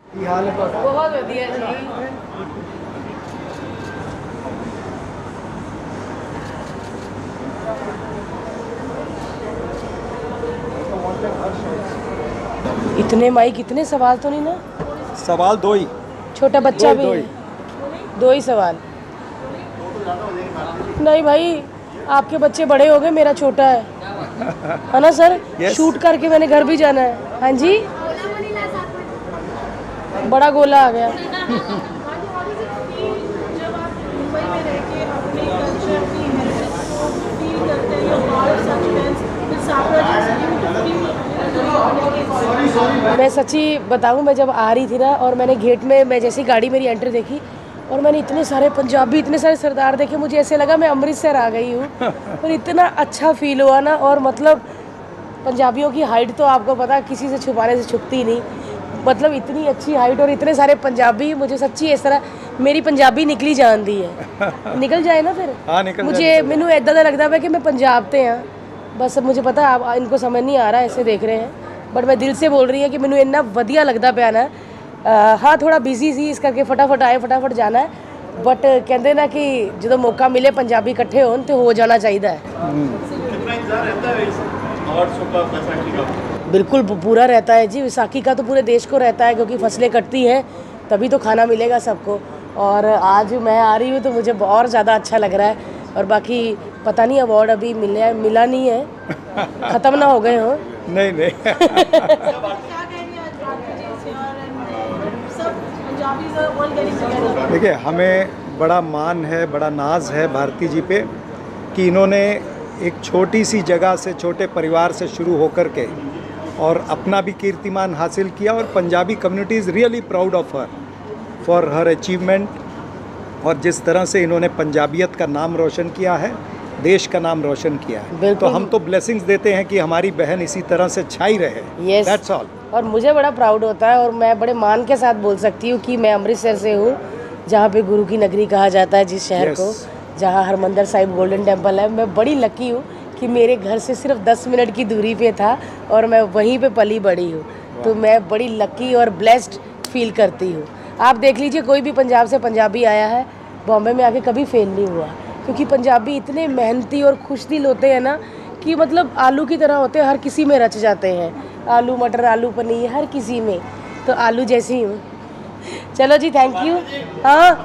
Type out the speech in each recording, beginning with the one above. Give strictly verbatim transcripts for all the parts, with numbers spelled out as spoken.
बहुत बढ़िया जी। इतने माइक, इतने सवाल तो नहीं ना? सवाल दो ही, छोटा बच्चा भी दो है, दो ही सवाल। नहीं भाई, आपके बच्चे बड़े हो गए, मेरा छोटा है है ना सर? yes. शूट करके मैंने घर भी जाना है। हाँ जी, बड़ा गोला आ गया। मैं सच्ची बताऊं, मैं जब आ रही थी ना और मैंने गेट में, मैं जैसी गाड़ी मेरी एंट्री देखी और मैंने इतने सारे पंजाबी, इतने सारे सरदार देखे, मुझे ऐसे लगा मैं अमृतसर आ गई हूँ। और इतना अच्छा फील हुआ ना। और मतलब पंजाबियों की हाइट तो आपको पता है, किसी से छुपाने से छुपती नहीं। मतलब इतनी अच्छी हाइट और इतने सारे पंजाबी, मुझे सच्ची इस तरह मेरी पंजाबी निकली जानती है। निकल जाए ना फिर। हाँ, निकल मुझे मैनू इदा का लगता है कि मैं पंजाब ते हाँ, बस मुझे पता है आप इनको समझ नहीं आ रहा, ऐसे देख रहे हैं, बट मैं दिल से बोल रही हूँ कि मैनू इन्ना वधिया लगता पाया ना। हाँ थोड़ा बिजी सी, इस करके फटाफट आए, फटाफट जाना है, बट कहते ना कि जो मौका मिले पंजाबी इकट्ठे होन तो हो जाना चाहिए। बिल्कुल पूरा रहता है जी, विसाखी का तो पूरे देश को रहता है, क्योंकि फसलें कटती हैं तभी तो खाना मिलेगा सबको। और आज मैं आ रही हूँ तो मुझे और ज़्यादा अच्छा लग रहा है। और बाकी पता नहीं अवार्ड अभी मिला मिला नहीं है, ख़त्म ना हो गए हो। नहीं नहीं देखिए, हमें बड़ा मान है, बड़ा नाज है भारती जी पे कि इन्होंने एक छोटी सी जगह से, छोटे परिवार से शुरू होकर के और अपना भी कीर्तिमान हासिल किया। और Punjabi community is really proud of her for her achievement. और जिस तरह से इन्होंने पंजाबियत का नाम रोशन किया है, देश का नाम रोशन किया है, तो हम तो ब्लेसिंग्स देते हैं कि हमारी बहन इसी तरह से छाई रहे। yes. That's all. और मुझे बड़ा प्राउड होता है और मैं बड़े मान के साथ बोल सकती हूँ कि मैं अमृतसर से हूँ, जहाँ पे गुरु की नगरी कहा जाता है जिस शहर yes. को, जहाँ हरमंदिर साहिब गोल्डन टेम्पल है। मैं बड़ी लकी हूँ कि मेरे घर से सिर्फ दस मिनट की दूरी पे था और मैं वहीं पे पली बड़ी हूँ। तो मैं बड़ी लकी और ब्लेस्ड फील करती हूँ। आप देख लीजिए, कोई भी पंजाब से पंजाबी आया है बॉम्बे में आके कभी फेल नहीं हुआ, क्योंकि पंजाबी इतने मेहनती और खुश दिल होते हैं ना कि मतलब आलू की तरह होते हैं, हर किसी में रच जाते हैं। आलू मटर, आलू पनीर, हर किसी में, तो आलू जैसी हूँ। चलो जी, थैंक यू। हाँ,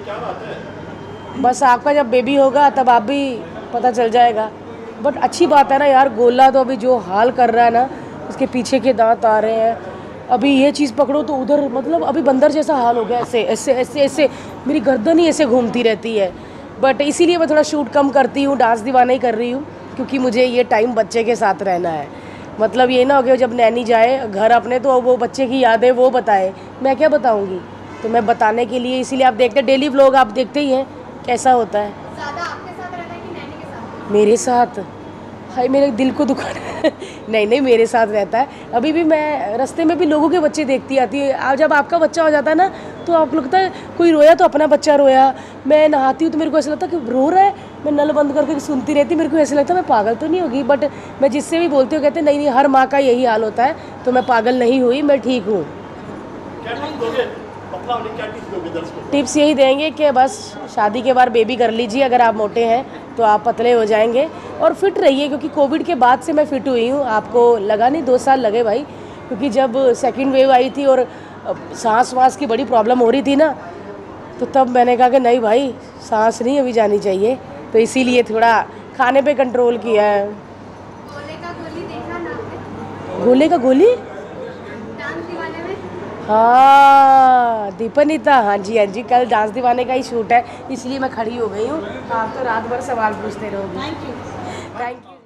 बस आपका जब बेबी होगा तब आप भी पता चल जाएगा। बट अच्छी बात है ना यार, गोला तो अभी जो हाल कर रहा है ना, उसके पीछे के दांत आ रहे हैं, अभी ये चीज़ पकड़ो तो उधर, मतलब अभी बंदर जैसा हाल हो गया, ऐसे ऐसे ऐसे ऐसे मेरी गर्दन ही ऐसे घूमती रहती है। बट इसीलिए मैं थोड़ा शूट कम करती हूँ, डांस दीवाना ही कर रही हूँ, क्योंकि मुझे ये टाइम बच्चे के साथ रहना है। मतलब ये ना हो कि जब नैनी जाए घर अपने तो वो बच्चे की यादें वो बताए, मैं क्या बताऊँगी। तो मैं बताने के लिए, इसीलिए आप देखते डेली व्लॉग आप देखते ही हैं कैसा होता है। ज़्यादा आपके साथ रहता है कि नैनी के साथ? मेरे साथ, हाय मेरे दिल को दुखा है। नहीं नहीं, मेरे साथ रहता है। अभी भी मैं रास्ते में भी लोगों के बच्चे देखती आती है। आज जब आपका बच्चा हो जाता है ना, तो आप लगता है कोई रोया तो अपना बच्चा रोया। मैं नहाती हूँ तो मेरे को ऐसा लगता है कि रो रहा है, मैं नल बंद करके सुनती रहती, मेरे को ऐसा लगता है मैं पागल तो नहीं होगी। बट मैं जिससे भी बोलती हूँ कहते नहीं नहीं, हर माँ का यही हाल होता है, तो मैं पागल नहीं हुई, मैं ठीक हूँ। टिप्स यही देंगे कि बस शादी के बाद बेबी कर लीजिए, अगर आप मोटे हैं तो आप पतले हो जाएंगे, और फिट रहिए, क्योंकि कोविड के बाद से मैं फ़िट हुई हूँ। आपको लगा नहीं, दो साल लगे भाई, क्योंकि जब सेकंड वेव आई थी और सांस वास की बड़ी प्रॉब्लम हो रही थी ना, तो तब मैंने कहा कि नहीं भाई, सांस नहीं अभी जानी चाहिए, तो इसीलिए थोड़ा खाने पे कंट्रोल किया है। गोले का गोली देखा ना आपने? गोले का गोली? डांस दीवाने में? हाँ दीपनीता, हाँ जी हाँ जी, कल डांस दीवाने का ही शूट है, इसलिए मैं खड़ी हो गई हूँ। आप तो रात भर सवाल पूछते रहोगे। Thank you. Thank you.